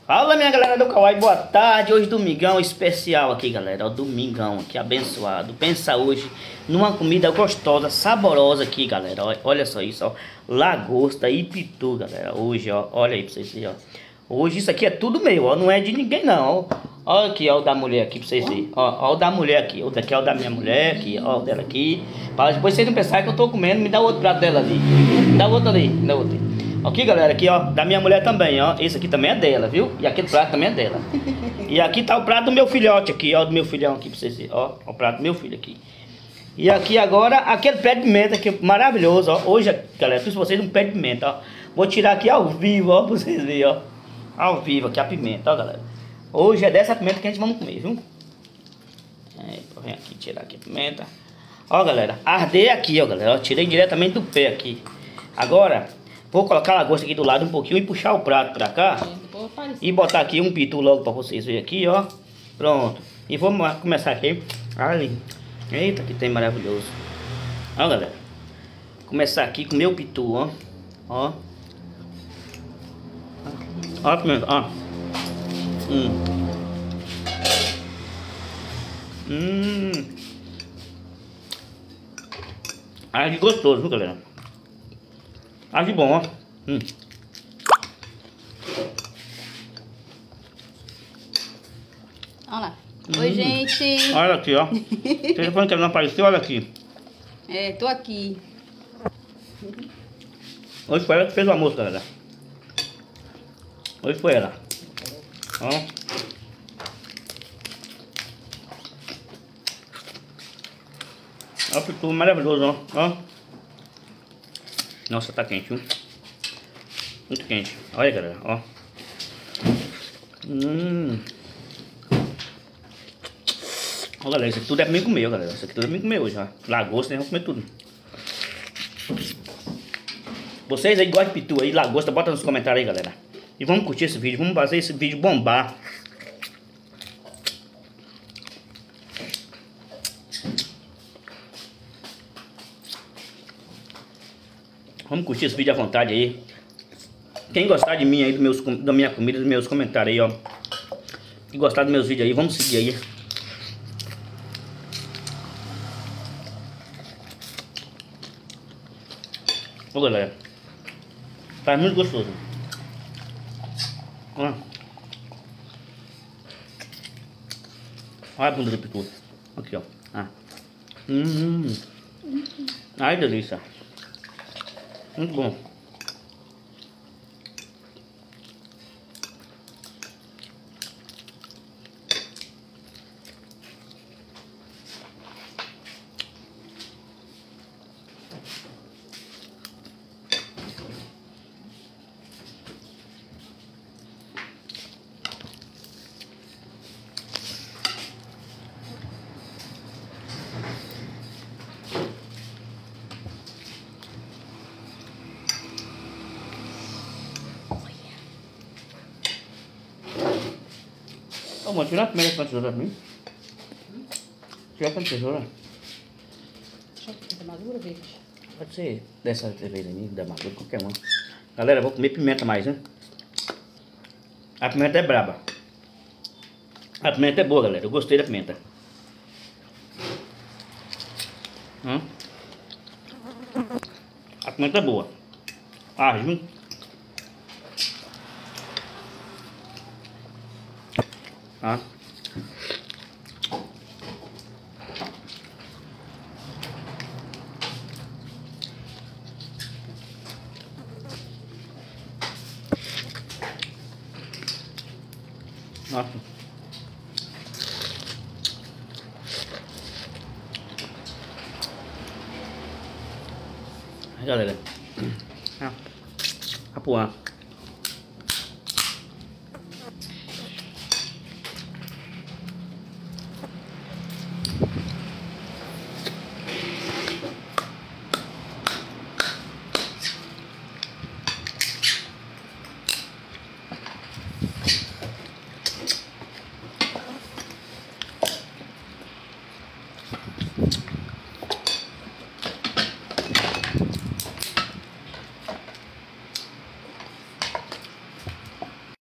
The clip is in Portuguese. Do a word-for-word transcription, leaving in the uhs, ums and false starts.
Fala, minha galera do Kawaii, boa tarde. Hoje domingão especial aqui, galera. Ó, domingão aqui, abençoado. Pensa hoje numa comida gostosa, saborosa aqui, galera. Ó, olha só isso, ó. Lagosta e pitu, galera. Hoje, ó, olha aí pra vocês verem, ó. Hoje isso aqui é tudo meu, ó. Não é de ninguém, não, ó. Olha aqui, ó, o da mulher aqui pra vocês verem. Ó, ó, o da mulher aqui. O daqui é o da minha mulher aqui, ó, o dela aqui. Para depois vocês não pensarem que eu tô comendo, me dá outro prato dela ali. Me dá outro ali, me dá outro ali. Aqui, galera, aqui, ó, da minha mulher também, ó. Esse aqui também é dela, viu? E aquele prato também é dela. E aqui tá o prato do meu filhote aqui, ó, do meu filhão aqui pra vocês verem, ó. O prato do meu filho aqui. E aqui agora, aquele pé de pimenta aqui, maravilhoso, ó. Hoje, galera, fiz vocês um pé de pimenta, ó. Vou tirar aqui ao vivo, ó, pra vocês verem, ó. Ao vivo aqui a pimenta, ó, galera. Hoje é dessa pimenta que a gente vamos comer, viu? É, vem aqui tirar aqui a pimenta. Ó, galera, ardei aqui, ó, galera. Ó, tirei diretamente do pé aqui. Agora... vou colocar a lagosta aqui do lado um pouquinho e puxar o prato pra cá. E botar aqui um pitu logo pra vocês verem aqui, ó. Pronto. E vamos começar aqui. Ali. Eita, que tem maravilhoso. Ó, galera. Começar aqui com o meu pitu, ó. Ó. Ó, pimenta, ó. Hum. Hum. Ai, que gostoso, viu, galera? Ah, que bom, ó. Hum. Olha lá. Oi, hum. gente. Olha aqui, ó. O telefone que não apareceu, olha aqui. É, tô aqui. Hoje foi ela que fez o almoço, galera. Hoje foi ela. Ó. Ó, ficou maravilhoso, ó. Ó. Nossa, tá quente, viu? Muito quente. Olha, galera, ó. Hum. Ó, galera, isso aqui tudo é pra mim comer, ó, galera. Isso aqui tudo é pra mim comer hoje, ó. Lagosta, né? Vamos comer tudo. Vocês aí que gostam de pitu aí, lagosta, bota nos comentários aí, galera. E vamos curtir esse vídeo, vamos fazer esse vídeo bombar. Vamos curtir esse vídeo à vontade aí. Quem gostar de mim aí, do meus, da minha comida, dos meus comentários aí, ó. E gostar dos meus vídeos aí, vamos seguir aí. Ô, galera. Tá muito gostoso. Ó. Olha a bunda do pitu. Aqui, ó. Ah. Hum. Ai, delícia. Muito bom. Ô, mãe, tira a primeira com a tesoura pra mim. Tira com a tesoura. Deixa eu ver, da madura verde. Pode ser dessa vez aí, da madura, qualquer uma. Galera, vou comer pimenta mais, né? A pimenta é braba. A pimenta é boa, galera. Eu gostei da pimenta. Hum? A pimenta é boa. Ah, junto. Ah. Nossa. Aí, galera. Ah. Apuar.